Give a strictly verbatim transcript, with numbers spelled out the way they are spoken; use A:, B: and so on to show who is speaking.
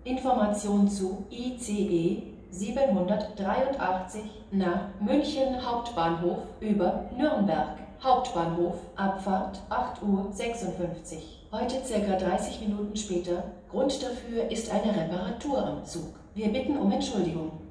A: Information zu I C E siebenhundertdreiundachtzig nach München Hauptbahnhof über Nürnberg. Hauptbahnhof, Abfahrt acht Uhr sechsundfünfzig. Heute circa dreißig Minuten später. Grund dafür ist eine Reparatur am Zug. Wir bitten um Entschuldigung.